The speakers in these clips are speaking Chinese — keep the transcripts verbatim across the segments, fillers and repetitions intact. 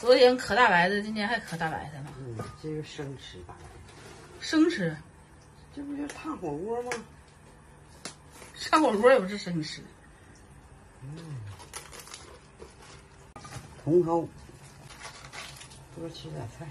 昨天可大白的，今天还可大白的呢。 嗯，这个生吃大白。 生吃？ 这不就烫火锅吗？ 上火锅也不是生吃。 嗯。茼蒿，多吃点菜。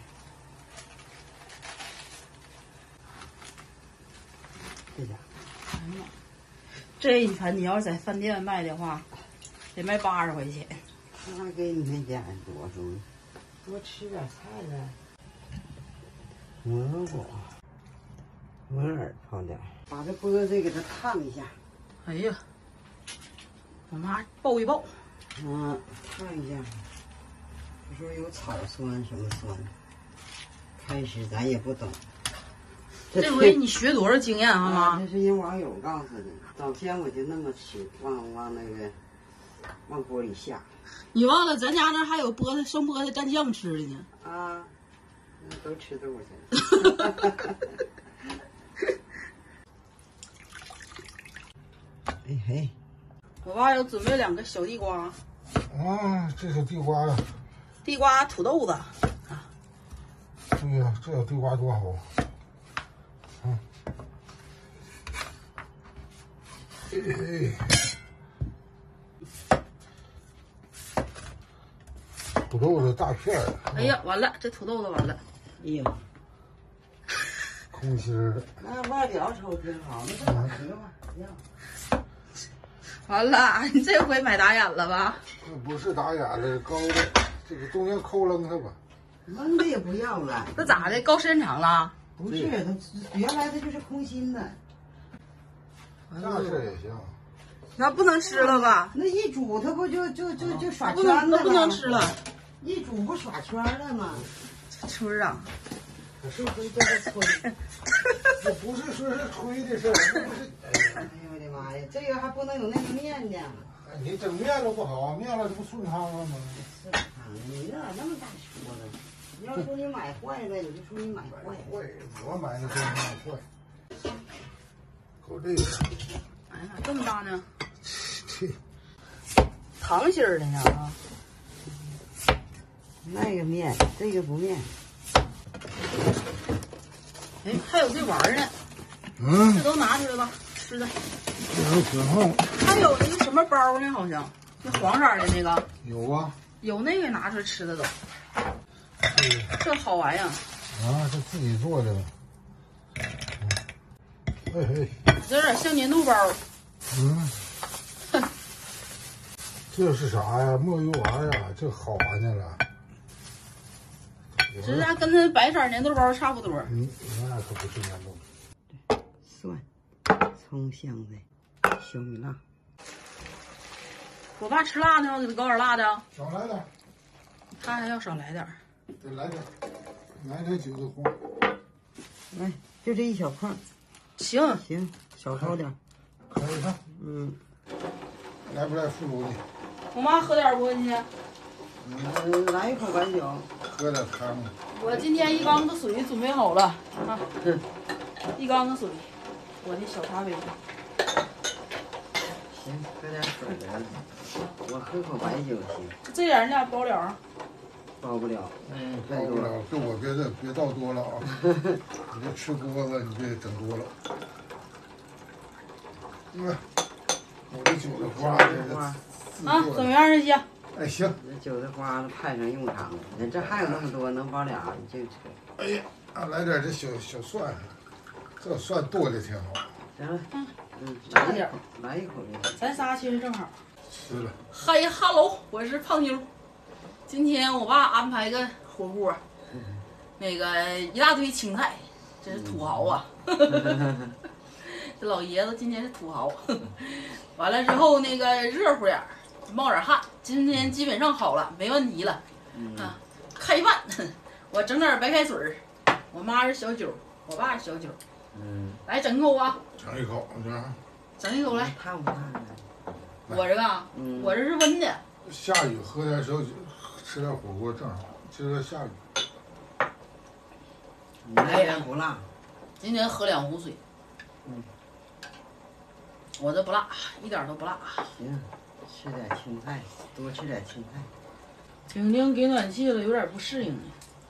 这家。 哎呀妈！这一盘你要是在饭店卖的话，得卖八十块钱。 那给你们家多重，多吃点菜呗。蘑菇，木耳放点，把这菠菜给它烫一下。 哎呀，我妈爆一爆。 嗯，烫一下。他说有草酸什么酸，开始咱也不懂。 这回你学多少经验啊妈？ 这是人网友告诉的。早先我就那么吃，往往那个往锅里下。 你忘了咱家那还有菠菜生菠菜蘸酱吃的呢。 啊，那都吃豆去。哎嘿， 我爸又准备两个小地瓜。 啊，这小地瓜呀， 地瓜土豆子。 对呀，这小地瓜多好。嗯。嘿嘿。土豆子大片儿。 哎呀，完了，这土豆子完了。 哎呀， 空心儿的。 那外表瞅挺好，那这玩意儿吧，要。 完了，你这回买打眼了吧？ 那不是打眼的，高的，这个中间抠扔它吧。 扔的也不要了。 那咋的？高时间长了？ 不是，它原来它就是空心的。 那是也行。 那不能吃了吧？ 那一煮它不就就就就耍不圈子了？ 那不能吃了。 一煮不耍圈了吗？ 春儿啊！ 可是这这个吹， 这不是说是吹的事儿，这不是。 哎呦我的妈呀，这个还不能有那个面呢。 你整面了不好，面了这不顺汤了吗？ 顺汤，你咋那么大说呢？你要说你买坏了，你就说你买坏。 坏，我买的真买坏。够这个。 哎呀，这么大呢？糖心儿的呢啊！ 那个面，这个不面。 哎，还有这玩意儿呢。 嗯。 这都拿出来吧，吃的。 这都挺好。 还有那个什么包呢？好像那黄色的那个。 有啊。 有那个拿出来吃的都。这好玩呀！ 啊，这自己做的。哎嘿。 这有点像粘豆包。 嗯。这是啥呀？墨鱼丸呀，这好玩的了。 这家跟那白色粘豆包差不多。 嗯，那可不是粘豆。 对，蒜、葱、香菜、小米辣。 我爸吃辣呢，我给他搞点辣的。 少来点。 他还要少来点。 得来点，来点韭菜花。 来，就这一小块。 行行，少烧点。 可以看。 嗯。 来不来副乳的？ 我妈喝点不？今天。 嗯，来一口白酒。 喝点汤。 我今天一缸子水准备好了啊。 嗯。 一缸子水，我的小茶杯。 行，喝点水得了。我喝口白酒行。 这点呢，包了啊。 包不了。 嗯，包不了。给我别的别倒多了啊！你这吃锅子，你别整多了。嗯。我这韭菜花这个啊，怎么样这些？ 哎，行。 这韭菜花派上用场了。你这还有那么多，能包俩，你就吃。 哎呀，啊，来点这小小蒜，这蒜剁的挺好。 行了， 嗯嗯， 来点， 来一口就行。 咱仨其实正好。 吃了。 嘿哈喽，我是胖妞。今天我爸安排个火锅，那个一大堆青菜，真是土豪啊！这老爷子今天是土豪。完了之后那个热乎点儿，冒点汗。今天基本上好了，没问题了。啊，开饭，我整点白开水。我妈是小酒，我爸是小酒。 嗯， 来整口啊！ 整一口，这样。 整一口来。 烫不烫啊？ 我这个啊， 嗯， 我这是温的。 下雨喝点小酒，吃点火锅正好。今儿下雨。 你那边不辣？ 今天喝两壶水。 嗯。 我这不辣，一点都不辣。 行，吃点青菜，多吃点青菜。 婷婷给暖气了，有点不适应呢。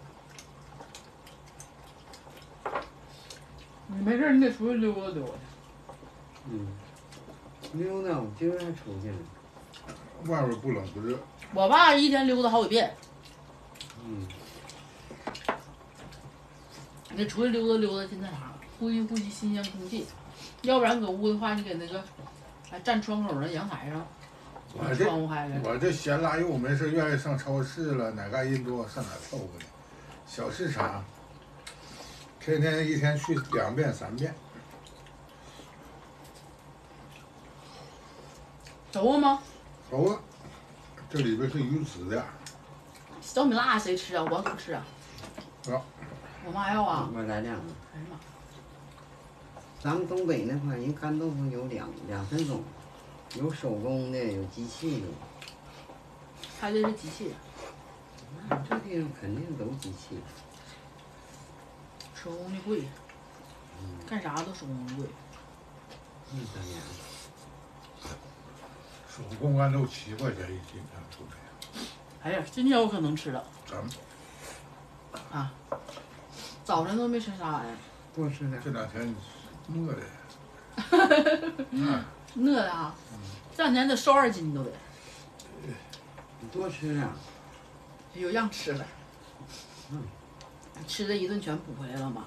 你没事，你得出去溜达溜达。 嗯，溜达，我今儿还出去了。 外边不冷不热。 我爸一天溜达好几遍。 嗯。 你得出去溜达溜达，去那啥，呼吸呼吸新鲜空气。要不然搁屋的话，你给那个，还站窗口上阳台上， 我这窗户开开。 我这闲拉又没事，愿意上超市了，哪嘎人多上哪凑合去。小市场，天天一天去两遍三遍。 熟了吗？ 熟了，这里边是鱼籽的。 小米辣谁吃啊？我可吃啊。 要。 我妈要啊。 我来两个。 哎呀妈！ 咱们东北那块人干豆腐有两两三种，有手工的，有机器的。 他这是机器的。 那这地方肯定都机器。 手工的贵。嗯。干啥都手工的贵。 嗯，当然。 手工干都七块钱一斤，看出来。 哎呀，今天我可能吃了。 咱们。 啊。早晨都没吃啥玩意儿。 多吃点。 这两天饿的。 嗯。饿的啊。这两天得瘦二斤都得。 你多吃点。 有样吃了。嗯。吃这一顿全补回来了吗？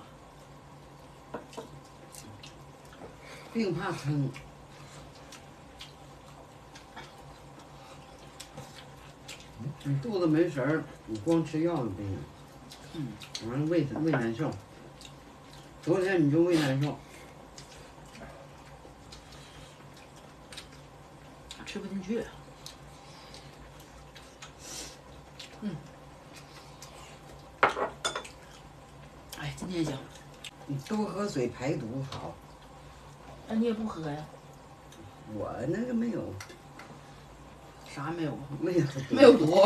病怕撑。你肚子没食儿，你光吃药就不行。 嗯。 完了胃胃难受。昨天你就胃难受。 吃不进去。嗯。哎，今天行。 你多喝水排毒好。 那你也不喝呀？ 我那个没有。 啥没有？ 没有。 没有毒。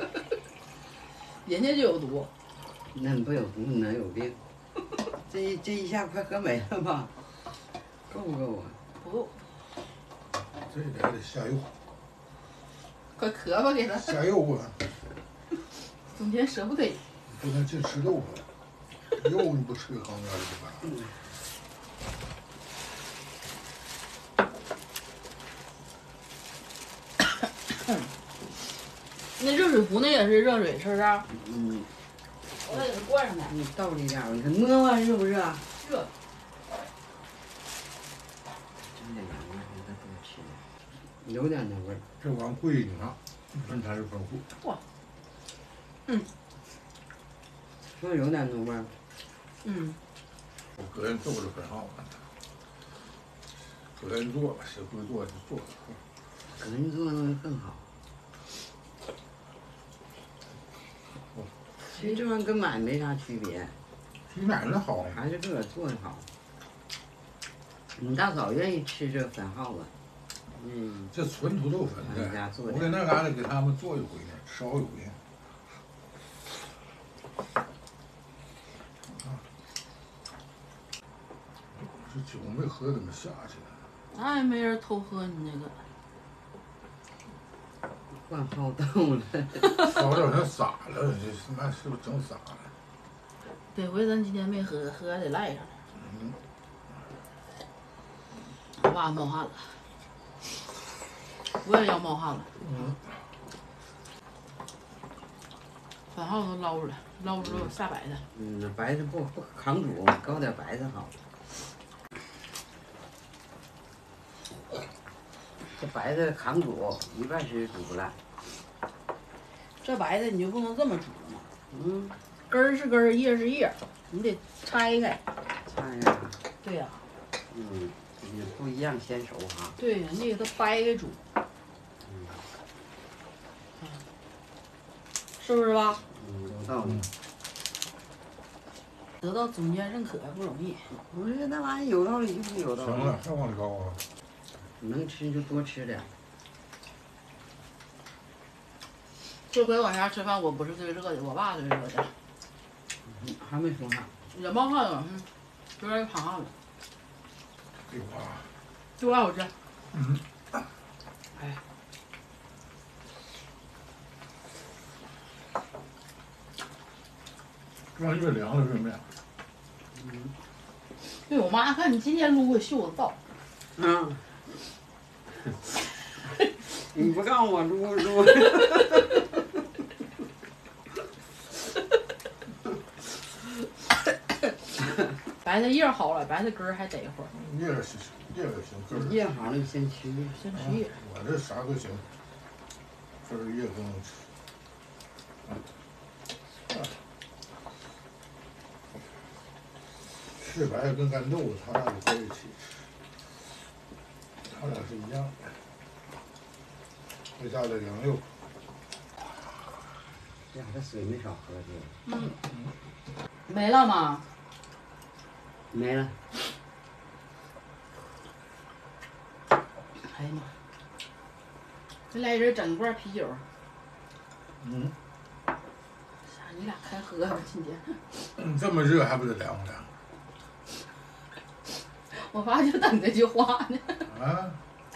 人家就有毒。 那不有毒哪有病？这一这一下快喝没了吧？够不够啊？ 不够。 这点还得下药。 快咳吧，给他。 下药啊！ 中间舍不得。 不能净吃豆腐，肉你不吃旁边的干啥？嗯。 那热水壶那也是热水，是不是？ 嗯。 我再给它灌上来。 你倒里点儿，你看摸摸热不热？ 热。 真的羊肉应该多吃点，有点那味儿。 这玩意贵，你看，分财是丰富。 哇。嗯。 是不是有点那味儿？ 嗯。 我个人做的很好，个人做吧，谁会做就做。 个人做那更好。其实这玩意跟买没啥区别， 比买的好， 还是自个儿做的好。你大嫂愿意吃这粉耗子，嗯， 这纯土豆粉的， 我给那嘎达给他们做一回呢，烧一回。这酒没喝怎么下去了？ 那也没人偷喝你那个。 灌好豆了， 烧掉成洒了，这那是不是整洒了？ 这回咱今天没喝，喝还得赖上。嗯。我爸冒汗了，我也要冒汗了。嗯。粉耗子捞出来，捞出来我下白的。 嗯，那白的不不扛煮，搞点白的好。这白的扛煮，一半是煮不烂。 这白的你就不能这么煮了嘛？ 嗯， 根儿是根儿，叶是叶，你得拆开。 拆开。 对呀、啊。 嗯，也不一样，先熟哈。 对呀，你给它掰开煮。 嗯。 是不是吧？ 嗯，有道理。 得到总监认可不容易。 不是那玩意有道理就是有道理。 行了，还往里高啊。 能吃就多吃点。 这回晚上吃饭，我不是最热的，我爸最热的。 嗯，还没出汗。 也冒汗了，嗯，有点淌汗了。 地瓜。 地瓜好吃。嗯。哎。 让越凉了越面。 嗯。 对我妈看你今天撸个袖子到。 嗯。你不告诉我撸撸。 白菜叶好了，白菜根儿还得一会儿。 叶儿行，叶儿行，根儿。 叶好了先吃， 先吃叶。 我这啥都行，根儿叶都能吃。赤白跟干豆腐，他俩就在一起吃，他俩是一样的。再加点羊肉。 呀，这水没少喝这。 嗯。没了吗？ 没了。 哎呀妈！再来一人整一罐啤酒。 嗯。 啥？你俩开喝吧，今天。 嗯，这么热还不得凉凉？ 我爸就等这句话呢。 啊！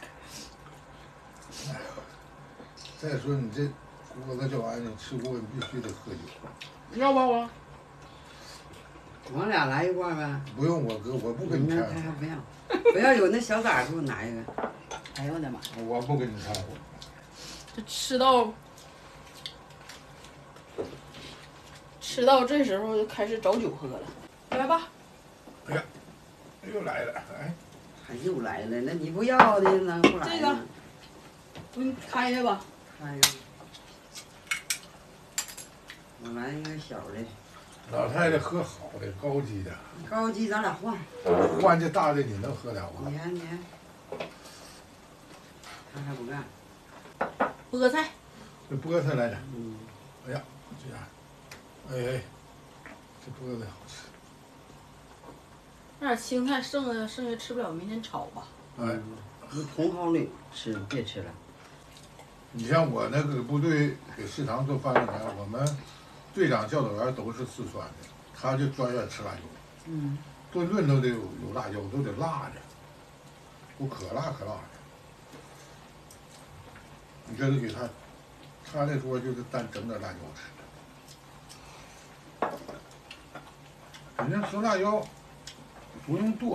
哎，再说你这锅子这玩意儿，你吃过你必须得喝酒。 要不啊？ 我俩来一罐呗。 不用我哥，我不跟你掺和。 他还不要，不要有那小崽给我拿一个。 哎呦我的妈！ 我不跟你掺和。 这吃到吃到这时候就开始找酒喝了。来吧。 哎呀，又来了，哎。 还又来了，那你不要的呢？不来。 这个，我给你开开吧。 开开。我来一个小的。 老太太喝好的，高级的。 高级咱俩换。 换这大的你能喝了吗？ 你看你看。他还不干。 菠菜。 这菠菜来着。 嗯。 哎呀，这样。哎哎，这菠菜好吃。 那点青菜剩下剩下吃不了，明天炒吧。 哎， 你茼蒿里吃，别吃了。 你像我那个部队给食堂做饭那前，我们队长、教导员都是四川的，他就专愿吃辣椒。 嗯。 顿顿都得有有辣椒，都得辣的，我可辣可辣的。你这都给他，他那桌就是单整点辣椒吃。人家吃辣椒不用剁，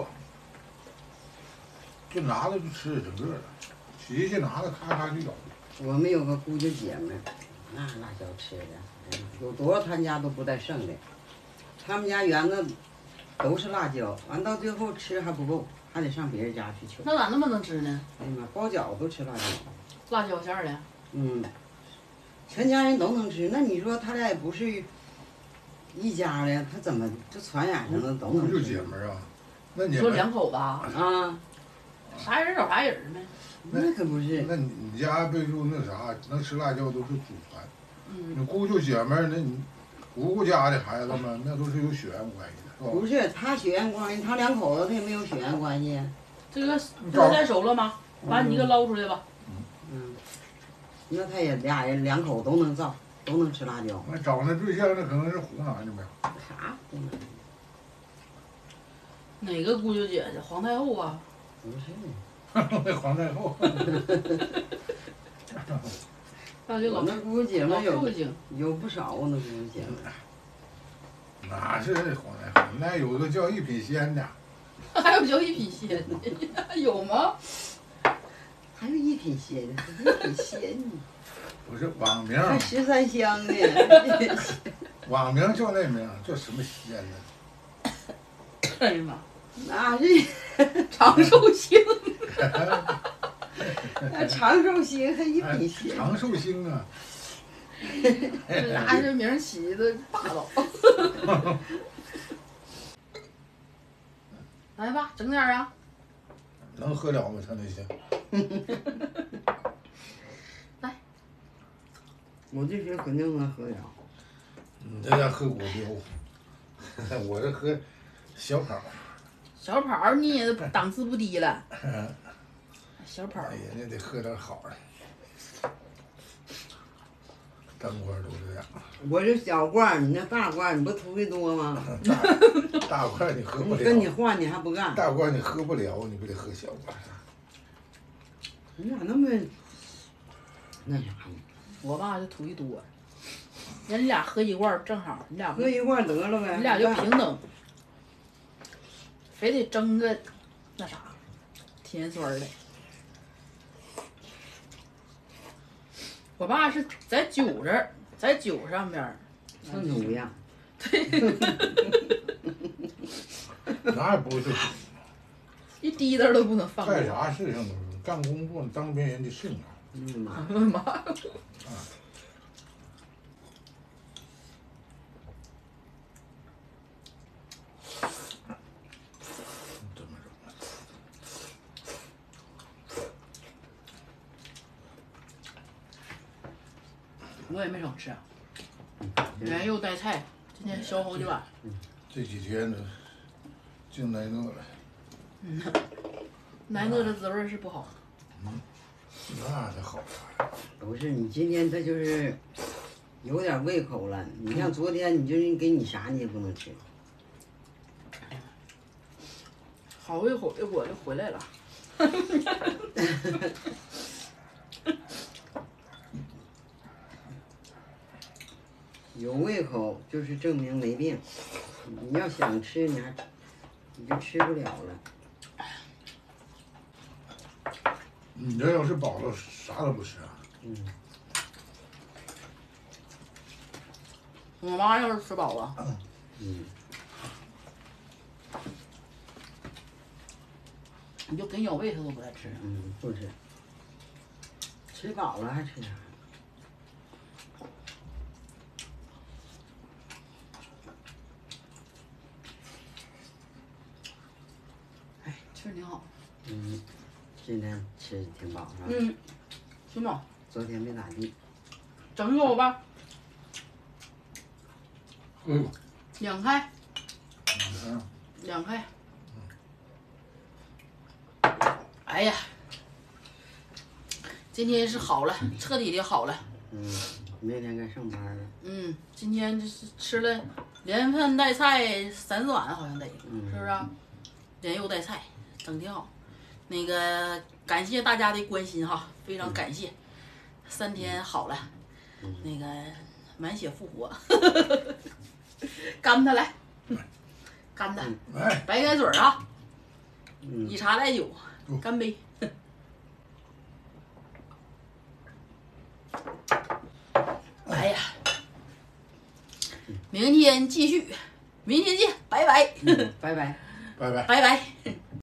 就拿着就吃整个的，洗洗拿着咔咔就咬。 我们有个姑舅姐们，那辣椒吃的，有多少他家都不带剩的。他们家园子都是辣椒，完到最后吃还不够，还得上别人家去求。 那咋那么能吃呢？ 哎呀妈，包饺子都吃辣椒。 辣椒馅儿的。 嗯，全家人都能吃，那你说他俩也不是一家的，他怎么就传染上了都能吃？ 就姐们儿啊，那你说两口子啊？ 啊， 啥人找啥人呢？ 那可不是。 那你你家备注那啥，能吃辣椒都是祖传。 嗯。 你姑舅姐们儿，那你姑姑家的孩子们，那都是有血缘关系的，是吧？ 不是，他血缘关系，他两口子他也没有血缘关系。 这个菠菜熟了吗？把你一个捞出来吧。 嗯。那他也俩人两口都能造，都能吃辣椒。 那找那对象，那可能是湖南的呗。 啥湖南？ 哪个姑舅姐姐？皇太后啊？ 不是。 那皇太后。 我那姑姐们有有有不少，我那姑姐们。 哪是皇太后？那有个叫一品仙的。 还有叫一品仙的，有吗？ 还有一品仙的，一品仙呢。 不是网名。 还十三香呢。 网名叫那名，叫什么仙呢？ 哎呀妈！ 那是长寿星。 长寿星还一品仙。 长寿星啊！ 这俩这名起的霸道。来吧，整点啊！ 能喝了吗？他那些。 来。 我这些肯定能喝了。 你这要喝果标，我这喝小跑。 小跑你也档次不低了。小跑。 哎呀，那得喝点好的。单罐都这样。 我这小罐，你那大罐，你不图的多吗？ 大大罐你喝不了。 跟你换你还不干。 大罐你喝不了，你不得喝小罐？ 你咋那么那啥呢？ 我爸就图一多。 人俩喝一罐正好，你俩喝一罐得了呗。 你俩就平等，非得蒸个那啥甜酸的。我爸是在酒这儿，在酒上边儿， 像牛样。 那也不是， 一滴答都不能放过。 干啥事情都是干工作，当别人的性啊。 嗯妈。 妈。我也没少吃啊，原肉带菜，今天消好几碗。 这几天呢，净挨饿了。 嗯，挨饿的滋味是不好。 嗯，那才好啥呀？ 不是你今天这就是有点胃口了。你像昨天，你就是给你啥你也不能吃。 好胃口的我就回来了。 有胃口就是证明没病，你要想吃你还你就吃不了了。 你这要是饱了，啥都不吃啊？ 嗯。 我妈要是吃饱了， 嗯， 你就给鸟喂它都不爱吃。 嗯，不吃，吃饱了还吃啥？ 哎，确实挺好。 嗯，今天吃挺饱是吧？ 嗯，挺饱。 昨天没咋地。 整给我吧。 哎呦， 两开。 嗯， 两开。哎呀，今天是好了，彻底的好了。 嗯，明天该上班了。 嗯，今天就是吃了连饭带菜三四碗，好像得， 嗯、 是不是、啊？连肉带菜，整挺好。那个感谢大家的关心哈，非常感谢。三天好了， 嗯、 那个满血复活，干他来，干他， 来， 白开水啊， 嗯、 以茶代酒，干杯。哎呀，明天继续，明天见，拜拜， 拜拜， 拜拜， 拜拜。